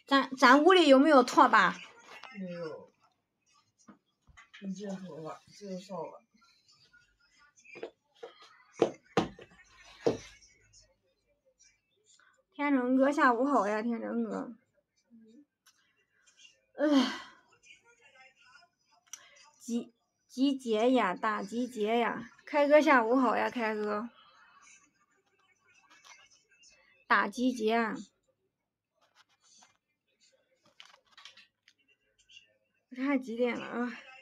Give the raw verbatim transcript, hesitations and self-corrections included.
咱咱屋里有没有拖把？ 没有，没见拖把，只有扫把。 天成哥下午好呀，天成哥。哎，集集结呀，大集结呀！开哥下午好呀，开哥。大集结啊！我看几点了啊？